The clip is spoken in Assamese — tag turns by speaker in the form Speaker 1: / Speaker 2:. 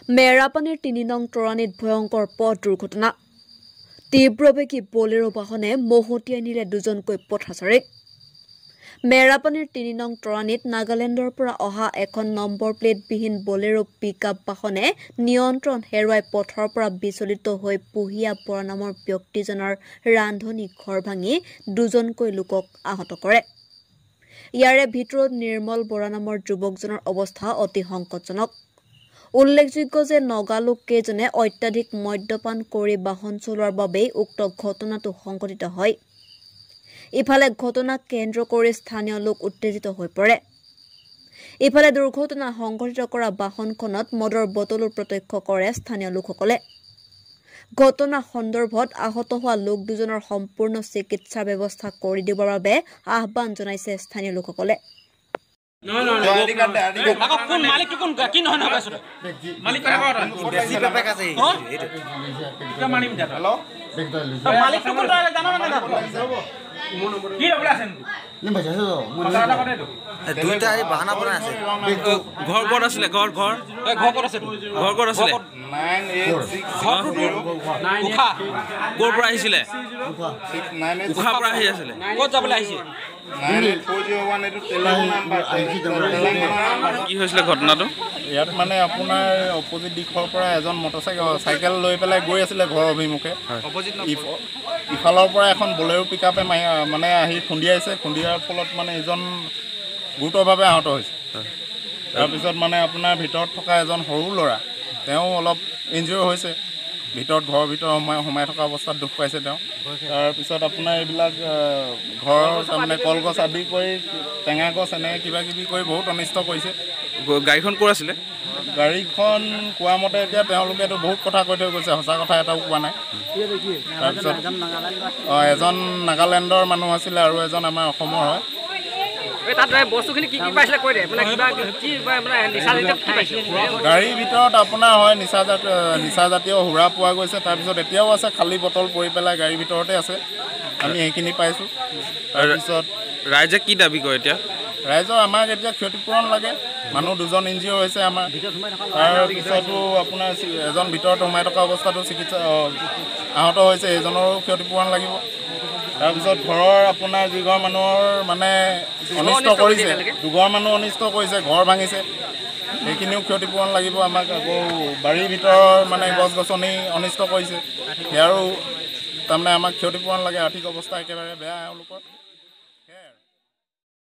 Speaker 1: মেৰাপানীৰ ৩ নং তৰাণীত ভয়ংকৰ পথ দুৰ্ঘটনা তীব্ৰবেগী বলেৰো বাহনে মহতিয়াই নিলে দুজনকৈ পথচাৰীক মেৰাপানীৰ ৩ নং তৰাণীত নাগালেণ্ডৰ পৰা অহা এখন নম্বৰ প্লেটবিহীন বলেৰো পিকআপ বাহনে নিয়ন্ত্ৰণ হেৰুৱাই পথৰ পৰা বিচলিত হৈ পুহিয়া বৰা নামৰ ব্যক্তিজনৰ ৰান্ধনী ঘৰ ভাঙি দুজনকৈ লোকক আহত কৰে। ইয়াৰে ভিতৰত নিৰ্মল বৰা নামৰ যুৱকজনৰ অৱস্থা অতি সংকটজনক। উল্লেখযোগ্য যে নগালোক কেইজনে অত্যাধিক মদ্যপান কৰি বাহন চলোৱাৰ বাবেই উক্ত ঘটনাটো সংঘটিত হয়। ইফালে ঘটনাক কেন্দ্ৰ কৰি স্থানীয় লোক উত্তেজিত হৈ পৰে। ইফালে দুৰ্ঘটনা সংঘটিত কৰা বাহনখনত মদৰ বটলো প্ৰত্যক্ষ কৰে স্থানীয় লোকসকলে। ঘটনা সন্দৰ্ভত আহত হোৱা লোক দুজনৰ সম্পূৰ্ণ চিকিৎসাৰ ব্যৱস্থা কৰি দিবৰ বাবে আহ্বান জনাইছে স্থানীয় লোকসকলে।
Speaker 2: ঘটনাটো ইয়াত মানে আপোনাৰ অপোজিট দিশৰ পৰা এজন মটৰচাইকেল লৈ পেলাই গৈ আছিলে ঘৰৰ অভিমুখে। ইফালৰ পৰা এখন বলেৰো পিকআপে মানে আহি খুন্দিয়াইছে। খুন্দিয়াৰ ফলত মানে এজন গুৰুতৰভাৱে আহত হৈছে। তাৰপিছত মানে আপোনাৰ ভিতৰত থকা এজন সৰু ল'ৰা তেওঁ অলপ ইনজিঅৰ হৈছে। ঘৰৰ ভিতৰত সোমাই থকা অৱস্থাত দুখ পাইছে তেওঁ। তাৰপিছত আপোনাৰ এইবিলাক ঘৰৰ তাৰমানে কলগছ আদি কৰি টেঙা গছ এনেকৈ কিবা কিবি কৰি বহুত অনিষ্ট কৰিছে।
Speaker 3: গাড়ীখন ক'ৰ আছিলে?
Speaker 2: গাড়ীখন কোৱা মতে এতিয়া তেওঁলোকেতো বহুত কথা কৈ থৈ গৈছে, সঁচা কথা এটাও কোৱা নাই। তাৰপিছত এজন নাগালেণ্ডৰ মানুহ আছিলে আৰু এজন আমাৰ অসমৰ হয়। গাড়ীৰ ভিতৰত আপোনাৰ হয় নিচাজাতীয় সুৰা পোৱা গৈছে। তাৰপিছত এতিয়াও আছে খালী বটল পৰি পেলাই গাড়ীৰ ভিতৰতে আছে, আমি সেইখিনি পাইছোঁ। তাৰপিছত
Speaker 3: ৰাইজে কি দাবী কৰে এতিয়া?
Speaker 2: ৰাইজৰ আমাক এতিয়া ক্ষতিপূৰণ লাগে। মানুহ দুজন ইনজিঅৰ হৈছে আমাৰ। তাৰপিছতো আপোনাৰ এজন ভিতৰত সোমাই থকা অৱস্থাতো চিকিৎসা আহত হৈছে, এইজনৰো ক্ষতিপূৰণ লাগিব। তাৰপিছত ঘৰৰ আপোনাৰ যিঘৰ মানুহৰ মানে অনিষ্ট কৰিছে, দুঘৰ মানুহ অনিষ্ট কৰিছে, ঘৰ ভাঙিছে, সেইখিনিও ক্ষতিপূৰণ লাগিব আমাক। আকৌ বাৰীৰ ভিতৰৰ মানে গছ গছনি অনিষ্ট কৰিছে, সেয়াৰো তাৰমানে আমাক ক্ষতিপূৰণ লাগে। আৰ্থিক অৱস্থা একেবাৰে বেয়া এওঁলোকৰ।